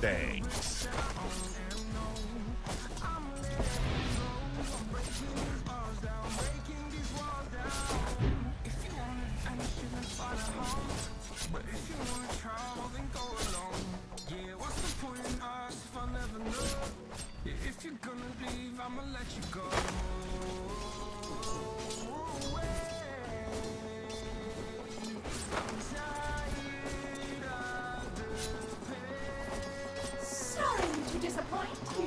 Thanks. If you're gonna leave, I'ma let you go. Sorry to disappoint you.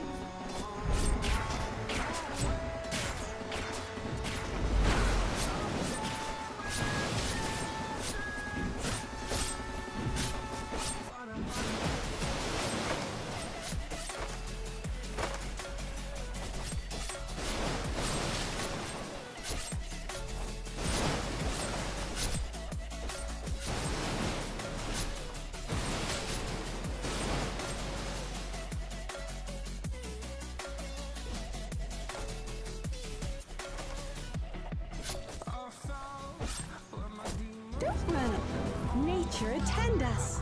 Don't run up. Nature attend us.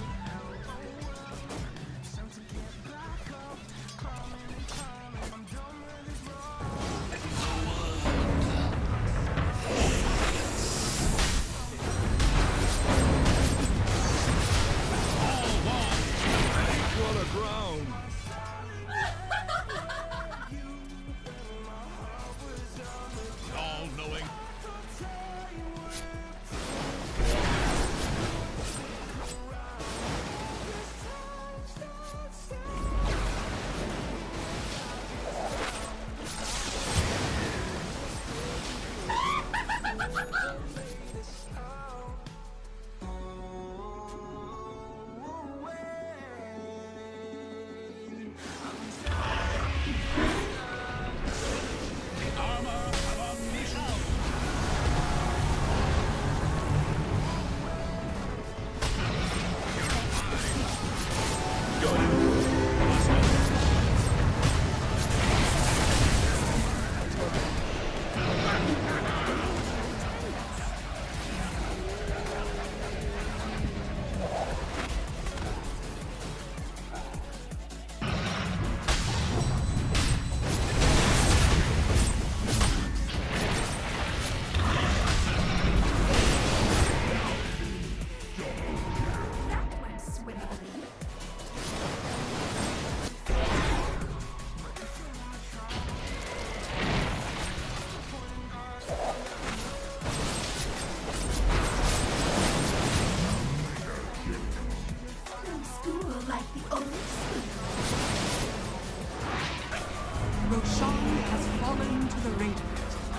All-knowing. Roshan has fallen to the Radiant.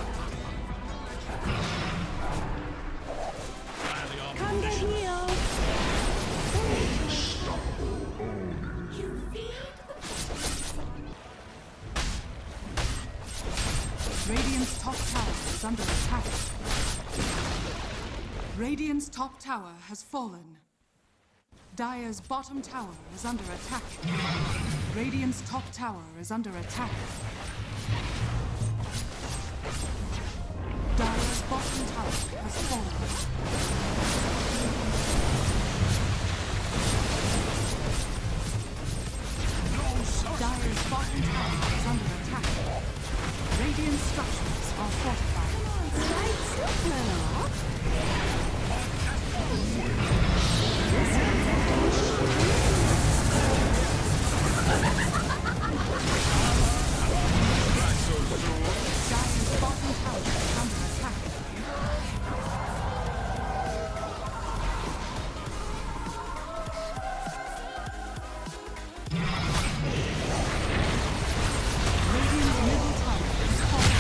Come to heal. Radiant's top tower is under attack. Radiant's top tower has fallen. Dire's bottom tower is under attack. Radiant's top tower is under attack. Dire's bottom tower has fallen. Dire's bottom tower is under attack. Radiant structures are fortified. Dire's bottom tower is under attack. Radiant's middle tower is falling.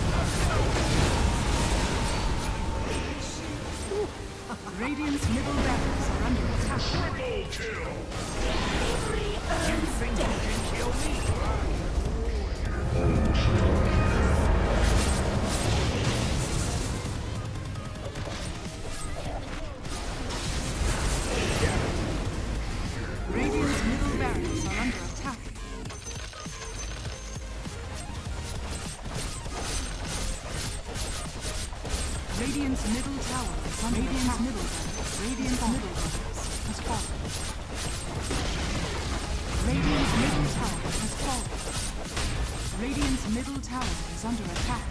Radiant's middle barracks are under attack. Triple kill. You think you can kill me? Radiant's middle barracks are under attack. Radiant's middle tower is under attack. Radiant's middle barracks has fallen. middle tower is under attack.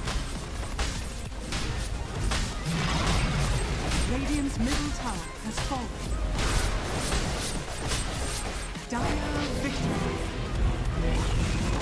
Radiant's middle tower has fallen. Dire victory.